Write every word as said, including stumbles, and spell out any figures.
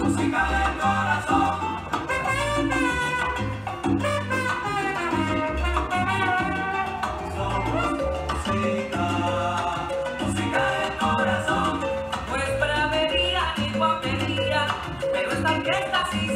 música del corazón. Somos música, música del corazón. No es bravería ni guapería, pero esta fiesta sí